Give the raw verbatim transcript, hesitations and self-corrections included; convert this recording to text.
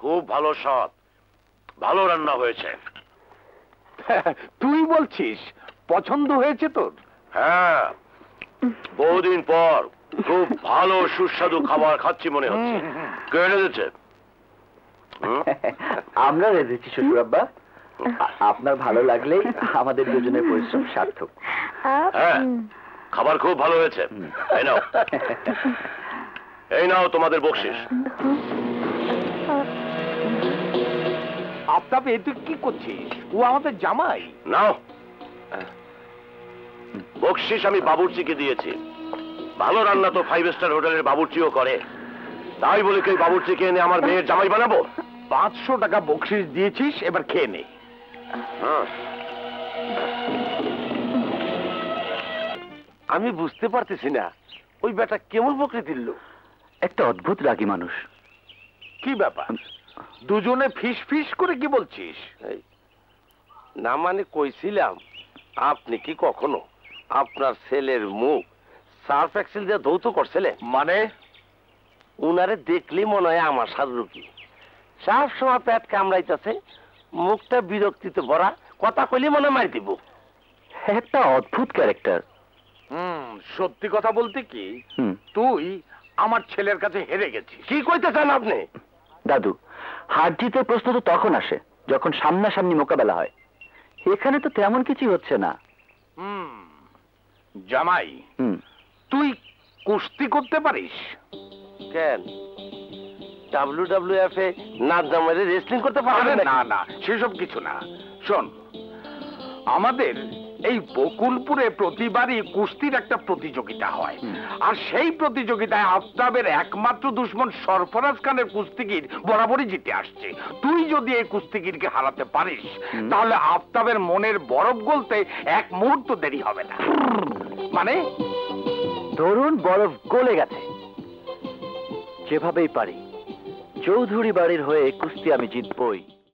খুব ভালো স্বাদ, ভালো রান্না হয়েছে। তুই বলছিস পছন্দ হয়েছে তোর? হ্যাঁ, বহুদিন পর খুব ভালো সুস্বাদু খাবার খাচ্ছি মনে হচ্ছে। কে এনে দিচ্ছে? আমরা রেঁধেছি শ্বশুর আব্বা। আপনার ভালো লাগলেই আমাদের দুজনের পরিশ্রম সার্থক। হ্যাঁ, খাবার খুব ভালো হয়েছে। এই নাও, এই নাও তোমাদের বকশিস। আফতাব, এ তুই কি করছিস? ও আমাদের জামাই। নাও, বকশিস আমি বাবুর্চিকে দিয়েছি। ভালো রান্না তো ফাইভ স্টার হোটেলের বাবুর্চিও করে, তাই বলে কি বাবুর্চিকে এনে আমার মেয়ের জামাই বানাবো? পাঁচশো টাকা বকশিস দিয়েছিস, এবার খেয়ে নে। আমি বুঝতে পারতেছি না ওই বেটা কেমন প্রকৃতির লোক। একটা অদ্ভুত রাগী মানুষ। কি ব্যাপার, দুজনে ফিস ফিস করে কি বলছিস? না মানে কইছিলাম, আপনি কি কখনো আপনার ছেলের মুখ সার্ফ এক্সেল দিয়ে ধৌত করছিলেন? মানে উনারে দেখলেই মনে হয় আমার সারুকি সব সময় পেট কামড়াইতেছে, মুখটা বিরক্তিতে ভরা, কথা কইলে মনে মারি দিব। একটা অদ্ভুত ক্যারেক্টার। হুম, সত্যি কথা বলতে কি, হুম। তুই আমার ছেলের কাছে হেরে গেছিস। কি কইতেছেন আপনি? দাদু, হার জিতের প্রশ্ন তো তখন আসে যখন সামনাসামনি মোকাবেলা হয়। এখানে তো তেমন কিছু হচ্ছে না। হুম, জামাই, হুম। তুই কুস্তি করতে পারিস? কেন, ডাব্লিউ ডাব্লিউ এফ এ নাচ জামাইরে রেসলিং করতে পারবেন? না না, সেসব কিছু না। শোন, আমাদের এই বকুলপুরে প্রতিবারই কুস্তির একটা প্রতিযোগিতা হয়, আর সেই প্রতিযোগিতায় আফতাবের একমাত্র দুশ্মন সরফরাজ খানের কুস্তিগির বরাবরই জিতে আসছে। তুই যদি এই কুস্তিগিরকে হারাতে পারিস, তাহলে আফতাবের মনের বরফ গলতে এক মুহূর্ত দেরি হবে না। মানে ধরুন বরফ গলে গেছে, যেভাবেই পারি চৌধুরী বাড়ির হয়ে কুস্তি আমি জিতবই।